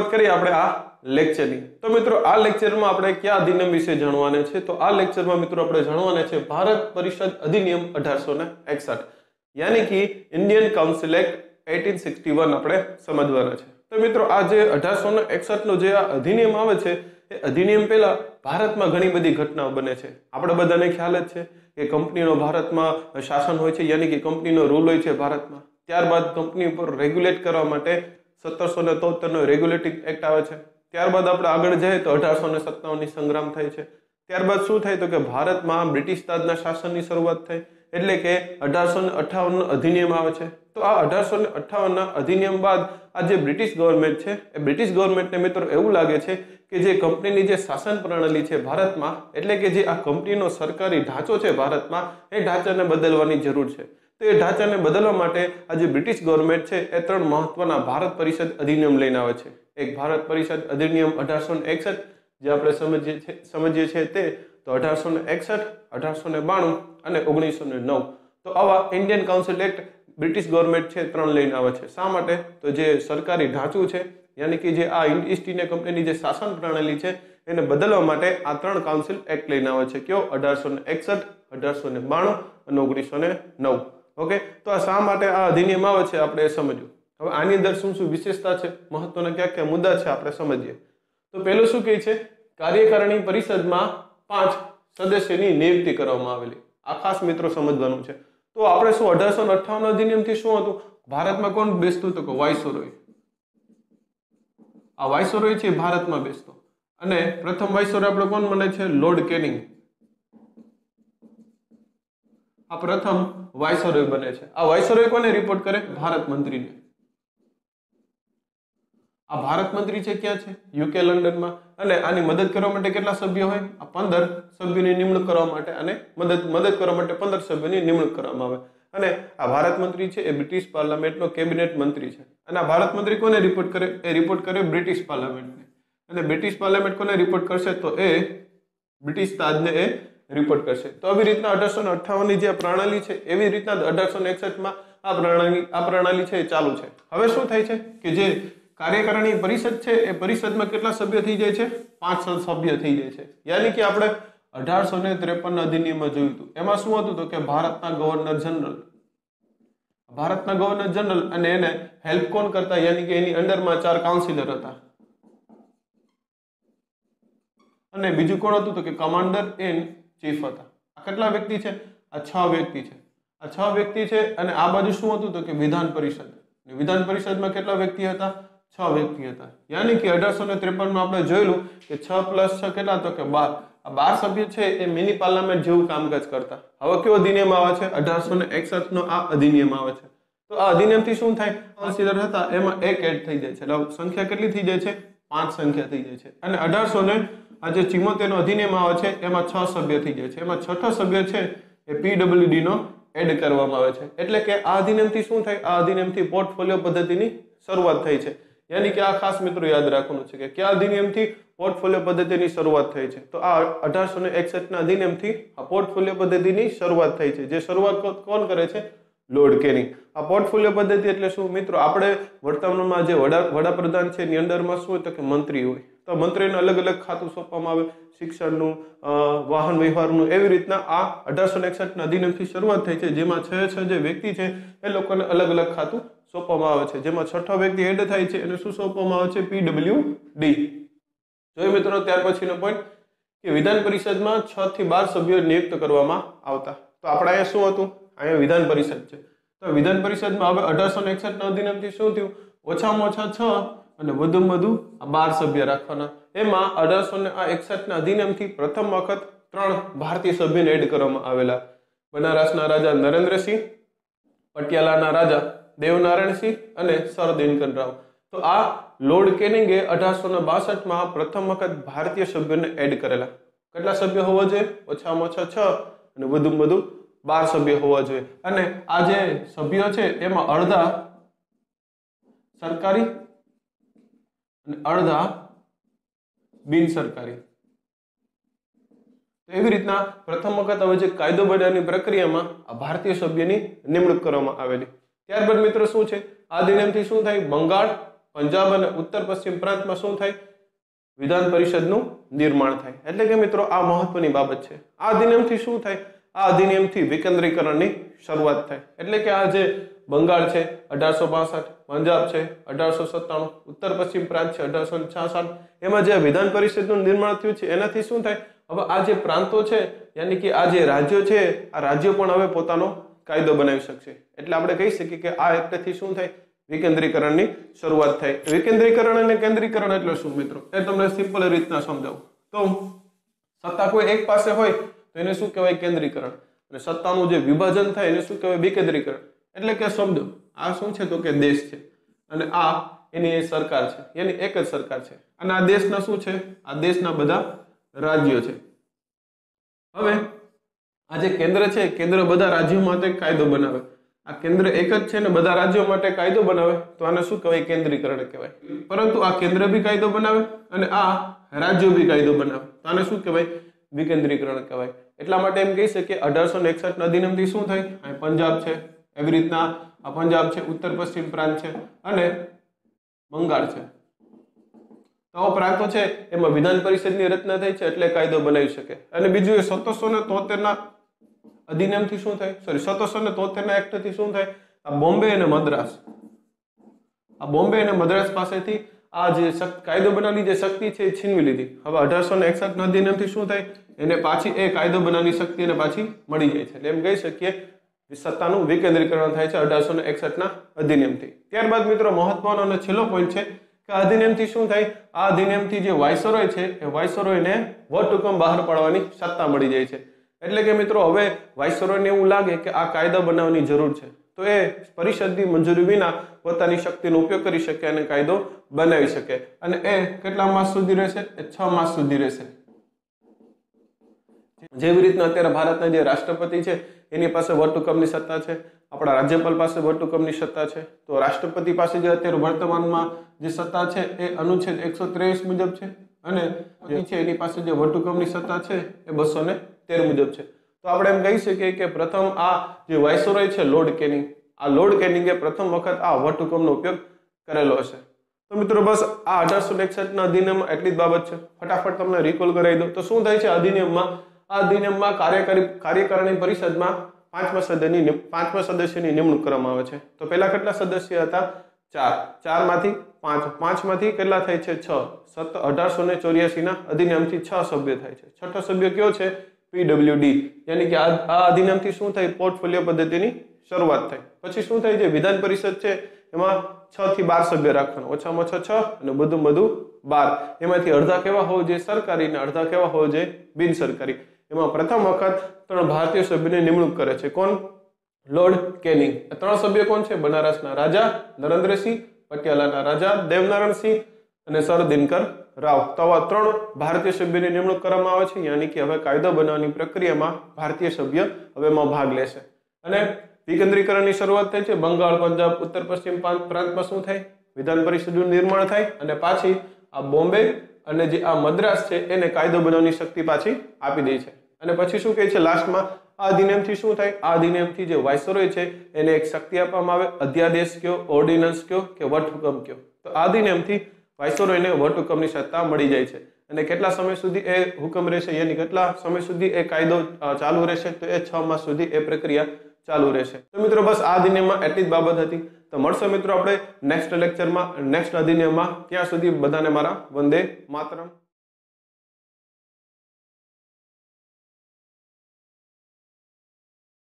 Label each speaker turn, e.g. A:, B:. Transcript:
A: શરૂઆત કરીએ આપણે આ લેક્ચરની। તો મિત્રો આ લેક્ચરમાં આપણે કયા અધિનિયમ વિશે જાણવાના છે? તો આ લેક્ચરમાં મિત્રો આપણે જાણવાના છે ભારત પરિષદ અધિનિયમ 1861 यानी कि इंडियन काउंसिल एक्ट 1861 આપણે સમજવાના છે। તો મિત્રો આ જે 1861 નો જે આ અધિનિયમ આવે છે એ અધિનિયમ પહેલા ભારતમાં ઘણી બધી ઘટનાઓ બને છે। આપણે બધાને ખ્યાલ જ છે કે કંપનીનો ભારતમાં શાસન હોય છે, यानी कि કંપનીનો રૂલ હોય છે ભારતમાં। ત્યારબાદ કંપની ઉપર રેગ્યુલેટ કરવા માટે 1773 નો રેગ્યુલેટિંગ એક્ટ આવે છે। ત્યારબાદ આપણે આગળ જઈએ તો 1857 ની સંગ્રામ થાય છે। ત્યારબાદ શું થાય તો કે ભારતમાં બ્રિટિશ તાજના શાસનની શરૂઆત થઈ, એટલે કે 1858 નો અધિનિયમ આવે છે। તો આ 1858 ના અધિનિયમ બાદ આ જે બ્રિટિશ ગવર્નમેન્ટ છે એ બ્રિટિશ ગવર્નમેન્ટને મિત્રો એવું લાગે છે કે જે કંપનીની જે શાસન પ્રણાલી છે ભારતમાં, એટલે કે જે આ કંપનીનો સરકારી ઢાંચો છે ભારતમાં, એ ઢાંચાને બદલવાની જરૂર છે। તો એ ઢાંચાને બદલવા માટે આ જે બ્રિટિશ ગવર્નમેન્ટ છે એ ત્રણ મહત્વના ભારત પરિષદ અધિનિયમ લઈને આવે છે। એક ભારત પરિષદ અધિનિયમ 1861 જે આપણે સમજીએ છીએ તે, તો 1861, 1892 અને 1909। તો આવા Indian council act British government છે ત્રણ લઈને આવે છે। શા માટે? તો જે સરકારી ઢાંચું છે, यानी कि જે આ ઈસ્ટ ઇન્ડિયા કંપનીની જે શાસન પ્રણાલી છે એને બદલવા માટે આ ત્રણ કાઉન્સિલ એક્ટ લઈને આવે છે। કયો? 1861, 1892 અને 1909। ઓકે, તો આ શા માટે આ અધિનિયમ આવે છે આપણે એ સમજ્યું। હવે આની અંદર શું શું વિશેષતા છે, મહત્વના કયા કયા મુદ્દા છે આપણે સમજીએ। તો પહેલું શું કહે છે, કાર્યકારિણી પરિષદમાં 5 સદસ્યની નિયુક્તિ કરવામાં આવેલી। આ ખાસ મિત્રો સમજવાનું છે। તો આપણે શું 1858 અધિનિયમ થી શું હતું, ભારતમાં કોણ બેસતું તો કે વાઇસરોય। આ વાઇસરોય છે ભારતમાં બેસતો, અને પ્રથમ વાઇસરોય આપણે કોણ મને છે, લોર્ડ કેનિંગ। આ પ્રથમ વાઇસરોય બને છે। આ વાઇસરોય કોને રિપોર્ટ કરે? ભારત મંત્રીને। આ ભારત મંત્રી છે ક્યાં છે? યુકે લંડનમાં। અને આની મદદ કરવા માટે કેટલા સભ્યો હોય? આ 15 સભ્યોની નિમણૂક કરવા માટે, અને મદદ કરવા માટે 15 સભ્યોની નિમણૂક કરવામાં આવે। અને આ ભારત મંત્રી છે એ બ્રિટિશ પાર્લામેન્ટનો કેબિનેટ મંત્રી છે। અને આ ભારત મંત્રી કોને રિપોર્ટ કરે? એ રિપોર્ટ કરે બ્રિટિશ પાર્લામેન્ટને। અને બ્રિટિશ પાર્લામેન્ટ કોને રિપોર્ટ કરશે? તો એ બ્રિટિશ તાજને એ રિપોર્ટ કરશે। તો આવી રીતના 1858 ની જે પ્રણાલી છે એવી રીતના 1861 માં આ પ્રણાલી છે એ ચાલુ છે। હવે શું થાય છે કે જે કાર્યકારિણી પરિષદ છે એ પરિષદમાં કેટલા સભ્ય થઈ જાય છે? 5 સભ્ય થઈ જાય છે। यानी कि આપણે 1853 ના અધિનિયમમાં જોયું હતું, એમાં શું હતું તો કે ભારતના ગવર્નર જનરલ અને એને હેલ્પ કોણ કરતા, यानी कि એની અંડરમાં 4 કાઉન્સિલર હતા। અને બીજું કોણ હતું તો કે કમાન્ડર ઇન ચીફ હતા। આ કેટલા વ્યક્તિ છે? આ 6 વ્યક્તિ છે। આ 6 વ્યક્તિ છે। અને આ બાજુ શું હતું તો કે વિધાન પરિષદ। વિધાન પરિષદમાં કેટલા વ્યક્તિ હતા? 6 વ્યક્તિ હતા। यानी कि 1853 માં આપણે જોયેલું કે 6 + 6 કેટલા તો કે 12। આ 12 સભ્ય છે એ મિની પાર્લામેન્ટ જેવું કામકાજ કરતા। હવે કયો અધિનિયમ આવે છે? 1861 નો આ અધિનિયમ આવે છે। તો આ અધિનિયમથી શું થાય, કાઉન્સિલર હતા એમાં એક એડ થઈ જાય છે, એટલે સંખ્યા કેટલી થઈ જાય છે? 5 સંખ્યા થઈ જાય છે। અને 1874 નો અધિનિયમ આવે છે એમાં 6 સભ્ય થઈ જાય છે। એમાં છઠ્ઠો સભ્ય છે એ પીડબ્લ્યુડી નો એડ કરવામાં આવે છે। એટલે કે આ અધિનિયમથી શું થાય, આ અધિનિયમથી પોર્ટફોલિયો પદ્ધતિની શરૂઆત થઈ છે। यानी कि આ ખાસ મિત્રો યાદ રાખવાનું છે કે કયા અધિનિયમથી પોર્ટફોલિયો પદ્ધતિની શરૂઆત થઈ છે। તો આ 1861 ના અધિનિયમથી આ પોર્ટફોલિયો પદ્ધતિની શરૂઆત થઈ છે। જે શરૂઆત કોણ કરે છે? Lord Canning. આ પોર્ટફોલિયો પદ્ધતિ એટલે શું મિત્રો, આપણે વર્તમાનમાં જે વડાપ્રધાન છે એની અંડરમાં શું હોય તો કે મંત્રી હોય। તો મંત્રીને અલગ અલગ ખાતું સોંપવામાં આવે, શિક્ષણનું, વાહન વ્યવહારનું। એવી રીતના આ 1861 ના અધિનિયમથી શરૂઆત થઈ છે, જેમાં 6 જે વ્યક્તિ છે એ લોકોને અલગ અલગ ખાતું સોંપવામાં આવે છે। જેમાં છઠ્ઠો વ્યક્તિ હેડ થાય છે એને શું સોંપવામાં આવે છે? પીડબ્લ્યુડી। જોયું મિત્રો ત્યાર પછીનો પોઈન્ટ કે વિધાન પરિષદમાં 6 થી 12 સભ્યો નિયુક્ત કરવામાં આવતા। તો આપણે અહીંયા શું હતું? અહીંયા વિધાન પરિષદ છે। તો વિધાન પરિષદમાં હવે 1861 ના અધિનિયમથી શું થયું? ઓછામાં ઓછા 6 અને વધુમાં વધુ 12 સભ્ય રાખવાના। એમાં 1861 ના અધિનિયમથી પ્રથમ વખત 3 ભારતીય સભ્યોને એડ કરવામાં આવેલા। બનારસના રાજા નરેન્દ્રસિંહ, પટિયાલાના રાજા દેવનારાયણસિંહ અને સર દિનકર રાવ। તો આ લોર્ડ કેનિંગે 1862 માં પ્રથમ વખત ભારતીય સભ્યોને એડ કરેલા। કેટલા સભ્યો હોવા જોઈએ? ઓછામાં ઓછા 6 અને વધુમાં વધુ 12 સભ્યો હોવા જોઈએ। અને આ જે સભ્યો છે એમાં અડધા સરકારી અને અડધા બિન સરકારી। તો એવી રીતના પ્રથમ વખત હવે જે કાયદો બનાવવાની પ્રક્રિયામાં આ ભારતીય સભ્યની નિમણૂક કરવામાં આવેલી। ત્યારબાદ મિત્રો શું છે, આ અધિનિયમથી શું થાય? બંગાળ પંજાબ અને ઉત્તર પશ્ચિમ પ્રાંતમાં શું થાય? વિધાન પરિષદનું નિર્માણ થાય. એટલે કે મિત્રો આ મહત્વની બાબત છે. આ અધિનિયમથી શું થાય? આ અધિનિયમથી વિકેન્દ્રીકરણની શરૂઆત થાય. એટલે કે આ જે બંગાળ છે 1862, પંજાબ છે 1897, ઉત્તર પશ્ચિમ પ્રાંત છે 1866, એમાં જે વિધાન પરિષદનું નિર્માણ થયું છે એનાથી શું થાય? હવે આ જે પ્રાંતો છે યાની કે આ જે રાજ્યો છે આ રાજ્યો પણ હવે પોતાનો કાયદો બનાવી શકશે. એટલે આપણે કહી શકીએ કે આ એક્ટથી શું થાય? વિકેન્દ્રીકરણની શરૂઆત થાય. વિકેન્દ્રીકરણ અને કેન્દ્રીકરણ એટલે શું મિત્રો? એ તમને સિમ્પલ રીતના સમજાવું. તો સત્તા કોઈ એક પાસે હોય તો એને શું કહેવાય? કેન્દ્રીકરણ. અને સત્તાનું જે વિભાજન થાય એને શું કહેવાય? વિકેન્દ્રીકરણ. એટલે કે સમજો આ શું છે તો કે દેશ છે અને આ એની સરકાર છે, એની એક જ સરકાર છે અને આ દેશના શું છે? આ દેશના બધા રાજ્યો છે. હવે આ જે કેન્દ્ર છે, કેન્દ્ર બધા રાજ્યો માટે કાયદો બનાવે. આ કેન્દ્ર એક જ છે ને બધા રાજ્યો માટે કાયદો બનાવે તો આને શું કહેવાય? કેન્દ્રીકરણ કહેવાય. પરંતુ આ કેન્દ્ર બી કાયદો બનાવે અને આ રાજ્યો બી કાયદો બનાવે તો આને શું કહેવાય? વિકેન્દ્રીકરણ કહેવાય. એટલા માટે એમ કહી શકીએ 1861 અધિનિયમથી શું થાય? આ પંજાબ છે, એવી રીતના આ પંજાબ છે, ઉત્તર પશ્ચિમ પ્રાંત છે અને બંગાળ છે. તો પ્રાંતો છે એમાં વિધાન પરિષદની રચના થઈ છે એટલે કાયદો બનાવી શકે. અને બીજું એ 1773 ના અધિનિયમથી શું થાય? 1773 ના એક્ટથી શું થાય? આ બોમ્બે અને મદ્રાસ, આ બોમ્બે અને મદ્રાસ પાસેથી આ જે કાયદો બનાવવાની જે શક્તિ છે એ છીનવી લીધી. હવે 1861 ના અધિનિયમથી શું થાય? એને પાછી એ કાયદો બનાવવાની શક્તિ એને પાછી મળી જાય છે. એટલે એમ કહી શકીએ સત્તાનું વિકેન્દ્રીકરણ થાય છે 1861 ના અધિનિયમથી. ત્યારબાદ મિત્રો મહત્વનો અને છેલ્લો પોઈન્ટ છે કે આ અધિનિયમથી શું થાય? આ અધિનિયમથી જે વાઇસરોય છે એ વાઇસરોયને વટહુકમ બહાર પાડવાની સત્તા મળી જાય છે. એટલે કે મિત્રો હવે વાઇસરોયને એવું લાગે કે આ કાયદા બનાવવાની જરૂર છે તો એ પરિષદની મંજૂરી વિના પોતાની શક્તિનો ઉપયોગ કરી શકે અને કાયદો બનાવી શકે. અને એ કેટલા માસ સુધી રહેશે? એ 6 માસ સુધી રહેશે. જેવી રીતના અત્યારે ભારતના જે રાષ્ટ્રપતિ છે એની પાસે વટહુકમની સત્તા છે, આપણા રાજ્યપાલ પાસે વટહુકમની સત્તા છે, તો રાષ્ટ્રપતિ પાસે જે અત્યારે વર્તમાનમાં જે સત્તા છે એ અનુચ્છેદ 123 મુજબ છે અને એની પાસે જે વટહુકમની સત્તા છે એ 213 મુજબ છે. તો આપણે એમ કહી શકીએ કે પ્રથમ આ જે વાઇસરોય છે લોર્ડ કેનિંગ, આ લોર્ડ કેનિંગે પ્રથમ વખત આ વટહુકમનો ઉપયોગ કરેલો હશે. તો મિત્રો બસ આ 1861 ના અધિનિયમમાં એટલી જ બાબત છે. ફટાફટ તમને રિકોલ કરાવી દો તો શું થાય છે? આ અધિનિયમમાં કાર્યકારિણી પરિષદમાં 5મા સદસ્યની નિમણૂક કરવામાં આવે છે. તો પહેલા કેટલા સદસ્ય હતા? 4. 4 માંથી 5, 5 માંથી કેટલા થાય છે? 6. 1884 ના અધિનિયમથી 6 સભ્ય થાય છે. છઠ્ઠો સભ્ય કયો છે? PWD. યાની કે આ અધિનિયમથી શું થાય? પોર્ટફોલિયો પદ્ધતિની શરૂઆત થાય. પછી શું થાય? જે વિધાન પરિષદ છે એમાં 6 થી 12 સભ્ય રાખવાના, ઓછામાં ઓછા 6 અને બધું 12. એમાંથી અડધા કેવા હોવા જોઈએ? સરકારી અને અડધા કેવા હોવા જોઈએ? બિનસરકારી. એમાં પ્રથમ વખત 3 ભારતીય સભ્યોની નિમણૂક કરે છે. કોણ? Lord canning. 3 સભ્ય કોણ છે? બનારસના રાજા નરેન્દ્રસિંહ, પટિયાલાના રાજા દેવનારાયણસિંહ અને સર દિનકર રાવ. તો આવા 3 ભારતીય સભ્યોની નિમણૂક કરવામાં આવે છે. યાની કે હવે કાયદો બનાવવાની પ્રક્રિયામાં ભારતીય સભ્ય હવે એમાં ભાગ લેશે. અને વિકેન્દ્રીકરણની શરૂઆત થાય છે. બંગાળ, પંજાબ, ઉત્તર પશ્ચિમ પ્રાંતમાં શું થાય? વિધાન પરિષદનું નિર્માણ થાય અને પાછી આ બોમ્બે અને જે આ મદ્રાસ છે એને કાયદો બનાવવાની શક્તિ પાછી આપી દે છે. અને પછી શું કહે છે લાસ્ટમાં? આ અધિનિયમથી શું થાય? આ અધિનિયમથી જે વાઇસરોય છે એને એક શક્તિ આપવામાં આવે. અધ્યાદેશ કયો, ઓર્ડિનન્સ કયો કે વટહુકમ કયો. તો આ અધિનિયમથી વાઇસરોયને વટહુકમની સત્તા મળી જાય છે. અને કેટલા સમય સુધી એ હુકમ રહેશે? યાની કેટલા સમય સુધી એ કાયદો ચાલુ રહેશે? તો એ 6 માસ સુધી એ પ્રક્રિયા ચાલુ રહેશે. તો મિત્રો બસ આ અધિનિયમમાં એટલી જ બાબત હતી. તો મળશે મિત્રો આપણે નેક્સ્ટ લેક્ચરમાં નેક્સ્ટ અધિનિયમમાં. ત્યાં સુધી બધાને મારા વંદે માતરમ.